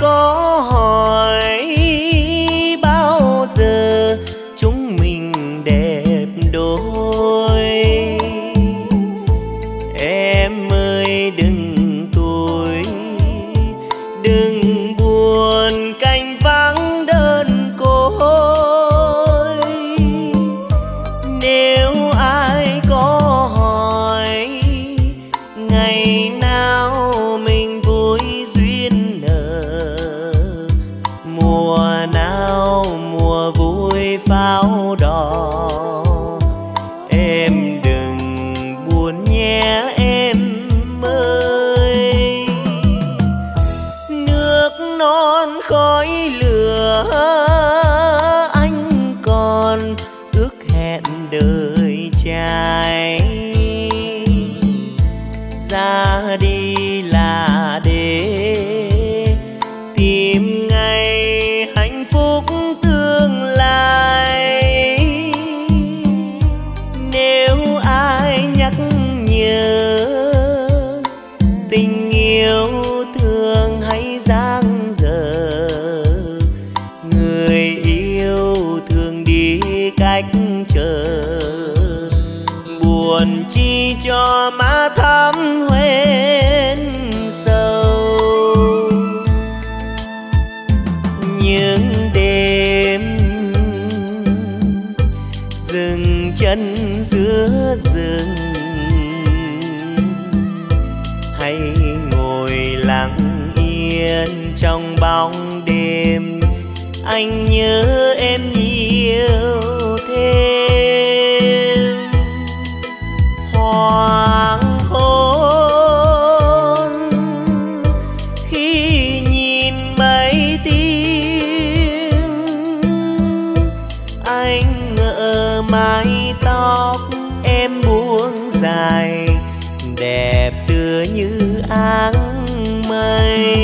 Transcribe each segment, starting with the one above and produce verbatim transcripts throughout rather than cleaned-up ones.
có hỏi bao giờ chúng mình đẹp đôi, em ơi đừng tuổi, đừng buồn canh vắng đơn côi. Nếu ai có hỏi ngày nào mình vui duyên nở, mùa nào mùa vui pháo đỏ, em đừng buồn nhé em ơi. Nước non khói lửa anh còn ước hẹn đời trai, ra đi là để tìm ngày hạnh phúc tương lai. Nếu ai nhắc nhớ tình yêu thương hãy dang dở, người yêu thương đi cách chờ, buồn chi cho má thắm hoen sâu. Những đêm dừng chân giữa rừng, hay ngồi lặng yên trong bóng đêm, anh nhớ em nhiều thêm. Hoàng hôn khi nhìn mây tím, anh ngỡ mái tóc em buông dài, đẹp tựa như áng mây.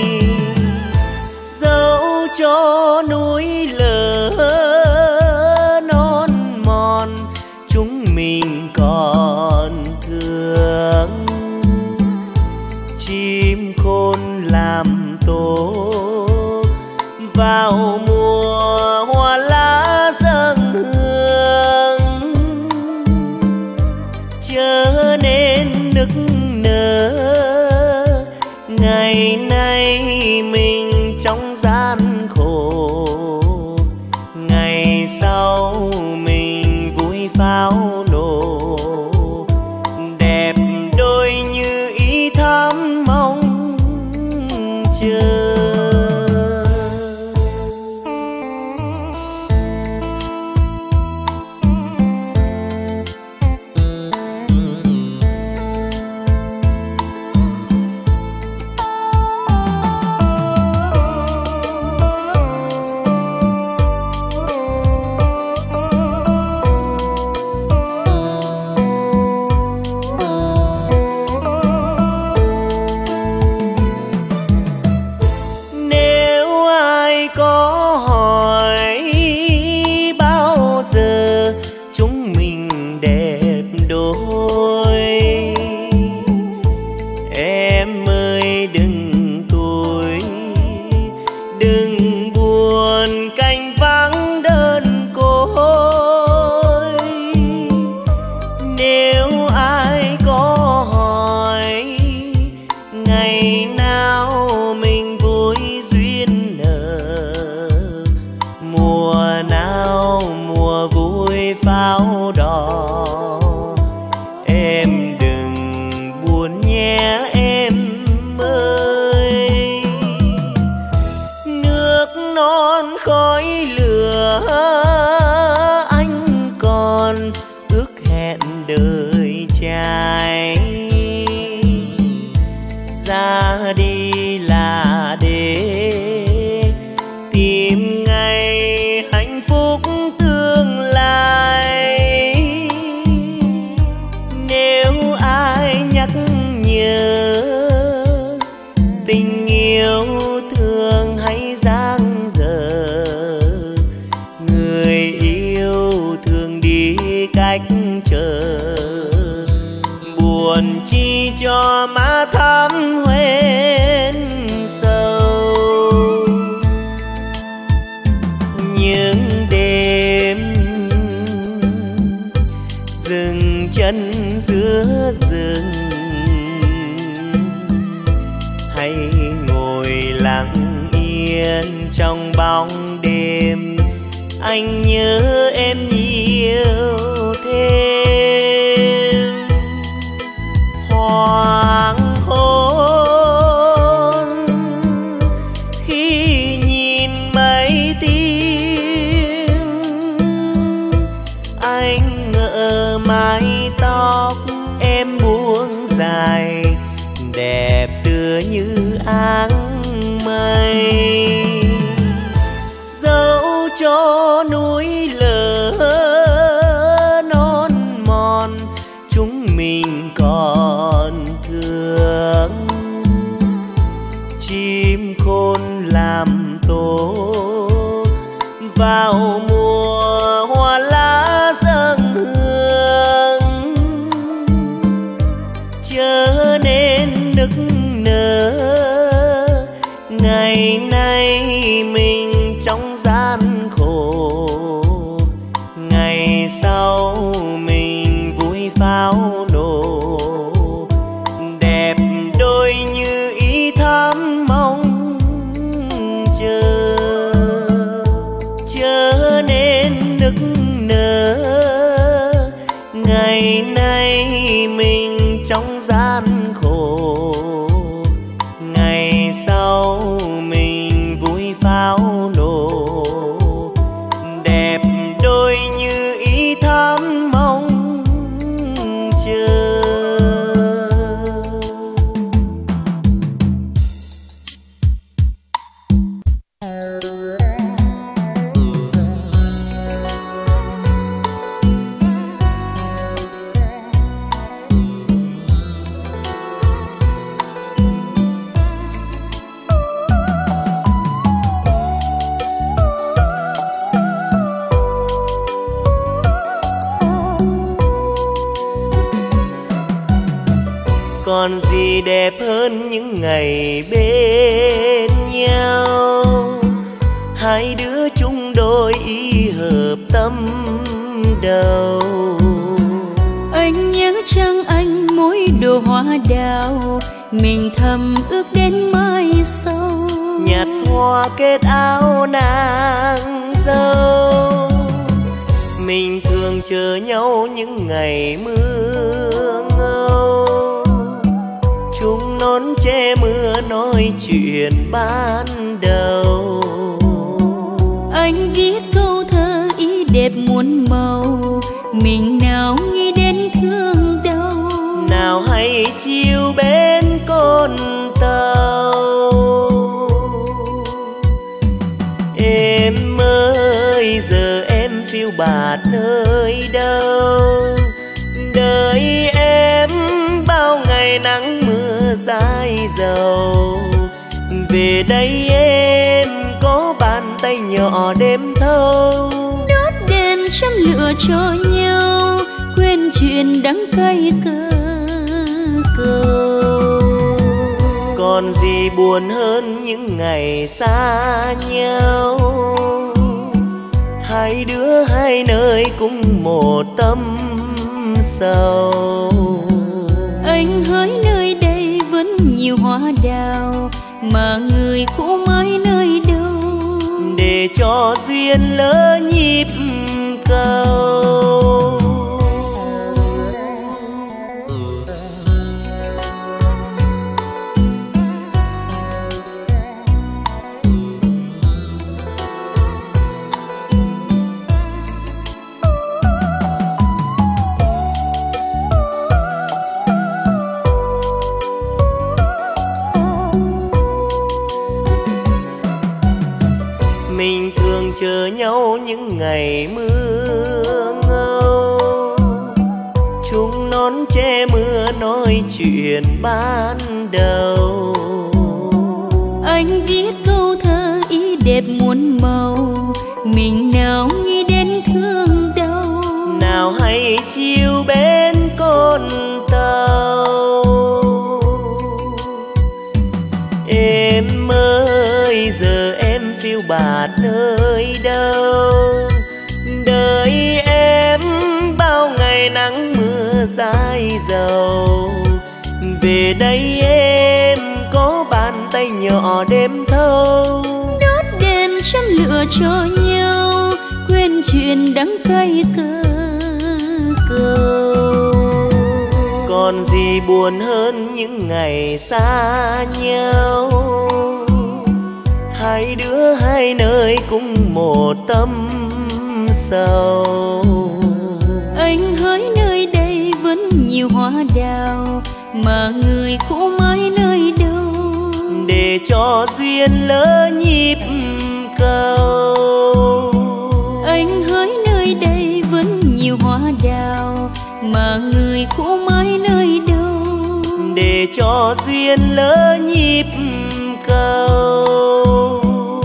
Dẫu cho núi lở non mòn, chúng mình còn thương. Chim khôn làm tổ vào mùa hoa lá dâng hương, chớ nên nức nở ngày nay mình trong gian khổ, ngày sau mình vui pháo nổ, đẹp đôi như ý thắm mong chờ. buồn chi cho má thắm hoen sâu. lặng yên trong bóng đêm, anh nhớ em nhiều thêm. Hoàng hôn khi nhìn mây tím, anh ngỡ mái tóc em buông dài, đẹp tựa như áng mây. Dẫu cho núi lở non mòn, chúng mình còn thương. Chim khôn làm tổ vào mùa hoa lá dâng hương, chớ nên nức nở. Ngày nay mình trong gian khổ, ngày sau mình vui pháo nổ. Đẹp đôi như ý thắm mong chờ, chớ nên nức nở. Ngày nay mình trong gian khổ, ngày sau mình vui pháo nổ. Đẹp đôi như ý thắm mong chờ. Còn gì đẹp hơn những ngày bên nhau, hai đứa chung đôi ý hợp tâm đầu. Anh nhớ chăng anh mỗi đồ hoa đào, mình thầm ước đến mai sau. Nhặt hoa kết áo nàng dâu, mình thường chờ nhau những ngày mưa ngâu. Chúng nón che mưa nói chuyện ban đầu. Anh viết câu thơ ý đẹp muôn màu, mình nào nghĩ đến thương đau. Nào hay chiều bên con tàu. Em ơi giờ em phiêu bạt nơi đâu, đợi em bao ngày nắng mưa dãi dầu. Về đây em có bàn tay nhỏ đêm thâu, đốt đèn châm lửa cho nhau, quên chuyện đắng cay cơ cầu. Còn gì buồn hơn những ngày xa nhau, hai đứa hai nơi cùng một tâm sầu. Anh hỡi nơi đây vẫn nhiều hoa đào, mà người cũ mãi nơi đâu. Để cho duyên lỡ nhịp cầu. Mình thường chờ nhau những ngày mưa ngâu, chúng nón che mưa nói chuyện ban đầu. Anh viết câu thơ ý đẹp muôn màu, mình nào nghĩ đến thương đau. Nào hay chiều bên con tàu. Em ơi giờ em phiêu bạt nơi đâu, đợi em bao ngày nắng mưa dãi dầu. Về đây em có bàn tay nhỏ đêm thâu. Đốt đèn châm lửa cho nhau, quên chuyện đắng cay cơ cầu. Còn gì buồn hơn những ngày xa nhau, hai đứa hai nơi cùng một tâm sầu. Anh hỡi nơi đây vẫn nhiều hoa đào, mà người cũ mãi nơi đâu. Để cho duyên lỡ nhịp cầu. Anh hỡi nơi đây vẫn nhiều hoa đào, mà người cũ mãi nơi đâu. Để cho duyên lỡ nhịp cầu.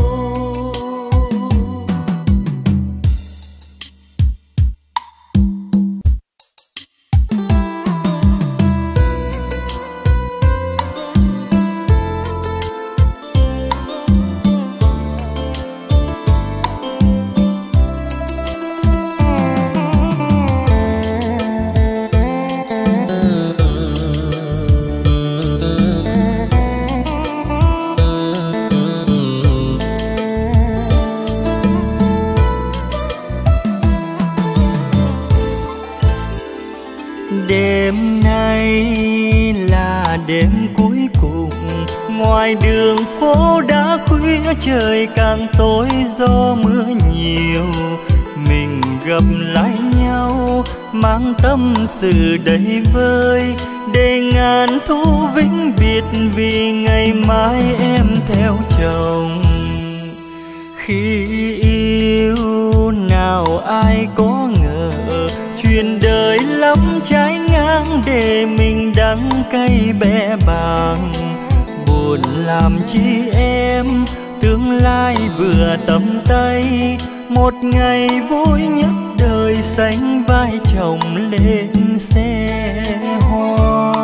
Đêm nay là đêm cuối cùng, ngoài đường phố đã khuya trời càng tối do mưa nhiều. Mình gặp lại nhau mang tâm sự đầy vơi, để ngàn thu vĩnh biệt vì ngày mai em theo chồng. Khi yêu nào ai có ngờ, chuyện đời lắm trái ngang để mình đắng cay bẽ bàng. Buồn làm chi em, tương lai vừa tầm tay, một ngày vui nhất đời sánh vai chồng lên xe hoa.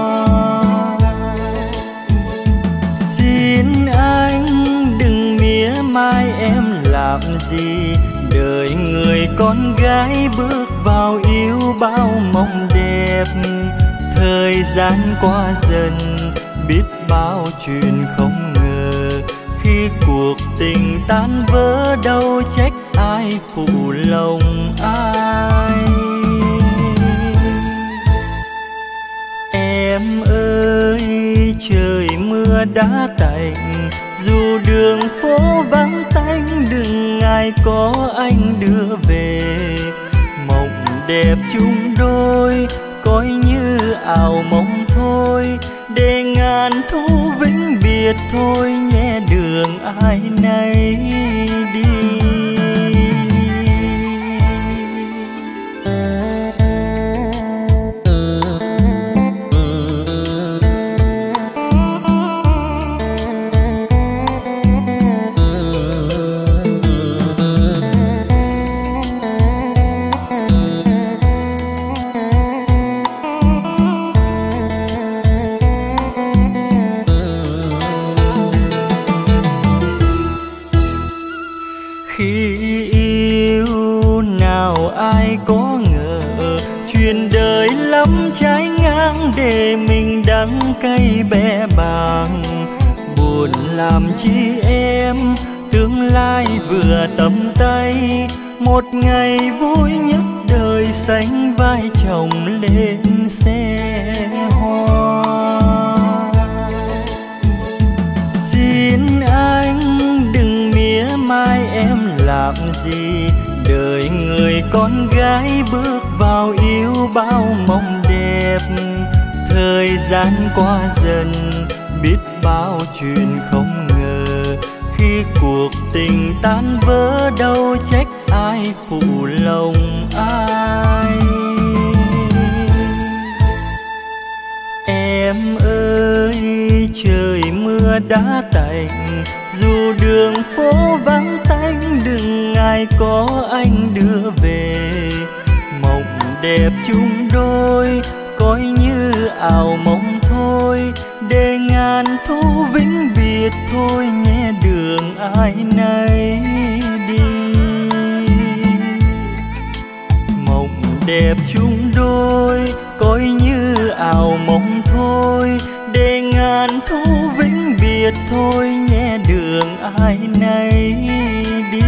Xin anh đừng mỉa mai em làm gì, đời người con gái bước vào yêu bao mộng đẹp. Thời gian qua dần biết bao chuyện không ngờ, khi cuộc tình tan vỡ đâu trách ai phụ lòng ai. Em ơi trời mưa đã tạnh, dù đường phố vắng tanh đừng ai có anh đưa về. Mộng đẹp chung đôi coi như ảo mộng thôi, để ngàn thu vĩnh biệt thôi nhé đường ai nấy đi. Khi yêu nào ai có ngờ, chuyện đời lắm trái ngang để mình đắng cay bẽ bàng. Buồn làm chi em, tương lai vừa tầm tay, một ngày vui nhất đời sánh vai chồng lên xe hoa. Xin anh đừng mỉa mai em làm gì, đời người con gái bước vào yêu bao mộng đẹp. Thời gian qua dần biết bao chuyện không ngờ, khi cuộc tình tan vỡ đâu trách ai phụ lòng ai. Em ơi trời mưa đã tạnh, dù đường phố vắng tanh đừng ai có anh đưa về. Mộng đẹp chung đôi coi như ảo mộng thôi, để ngàn thu vĩnh biệt thôi nhé đường ai nấy đi. Mộng đẹp chung đôi coi như ảo mộng thôi, để ngàn thu vĩnh biệt biết thôi nhé đường ai nấy đi.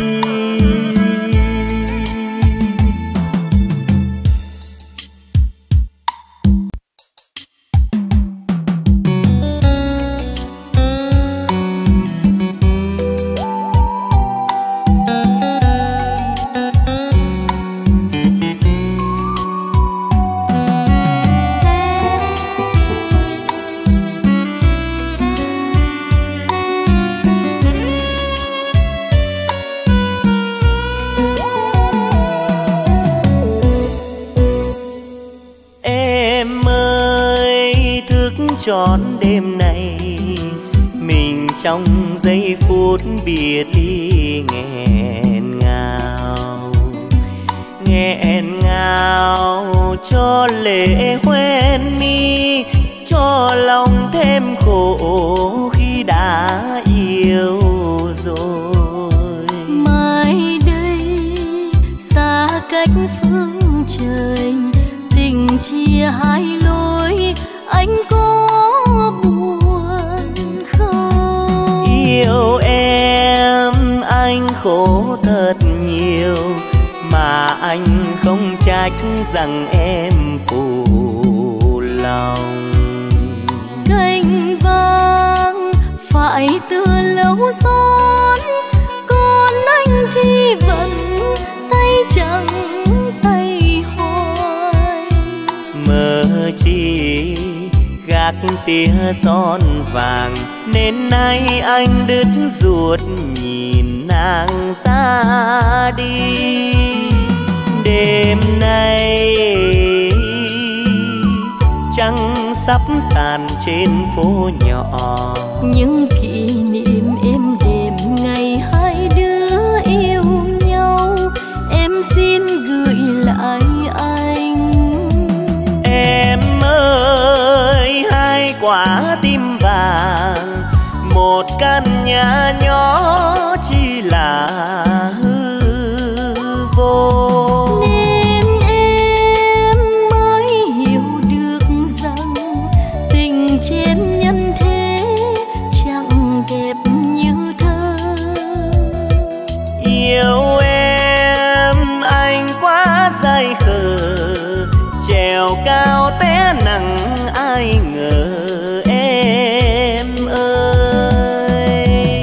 Trọn đêm nay mình trong giây phút biệt ly nghẹn ngào, nghẹn ngào cho lệ hoen mi, cho lòng thêm khổ khi đã yêu rồi. Mai đây xa cách phương trời, tình chia hai lối, anh có buồn không? Yêu em anh khổ thật nhiều, mà anh không trách rằng em phụ lòng. Cành vàng phải tựa lâu son, còn anh thì vẫn tay trắng tay hoài. Mơ chi gác tia son vàng, nên nay anh đứt ruột nhìn nàng ra đi. Đêm nay trăng sắp tàn trên phố nhỏ, những kỷ niệm êm đềm ngày hai đứa yêu nhau, em xin gửi lại anh. Em ơi hai quả tim vàng, một căn nhà nhỏ chỉ là hư vô. Nên em mới hiểu được rằng tình trên nhân thế chẳng đẹp như thơ. Yêu em anh quá dại khờ, trèo cao té nặng ai ngờ em ơi.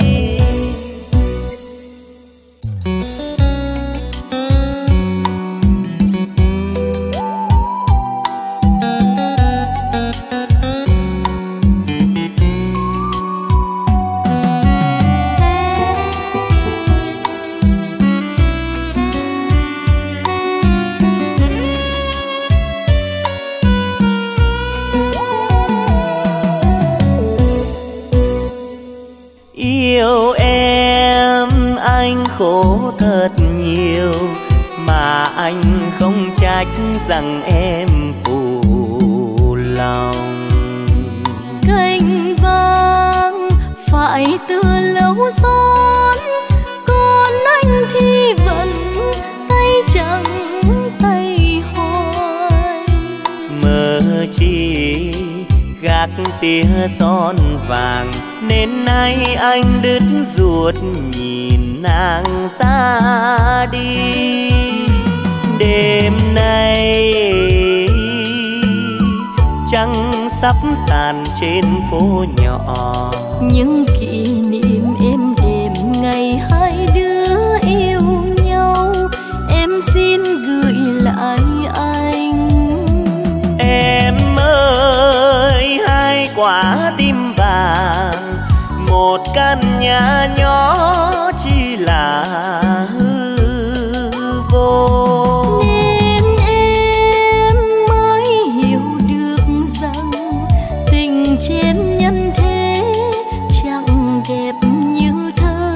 Yêu em anh khổ thật nhiều, mà anh không trách rằng em phụ lòng. Cành vàng phải tựa lâu son, còn anh thì vẫn tay trắng tay hoài. Mơ chi gác tia son vàng, nên nay anh đứt ruột nhìn nàng ra đi. Đêm nay trăng sắp tàn trên phố nhỏ, những kỷ niệm êm đềm ngày hai đứa yêu nhau, em xin gửi lại anh. Em ơi hai quả tim vàng, một căn nhà nhỏ chỉ là hư vô. Nên em mới hiểu được rằng tình trên nhân thế chẳng đẹp như thơ.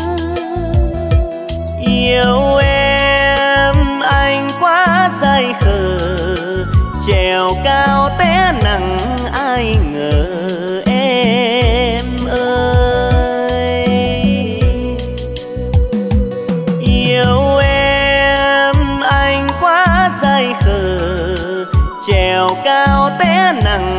Yêu em anh quá dại khờ, trèo cao té nặng ai ngờ em ơi. Yêu em anh quá dại khờ, trèo cao té nặng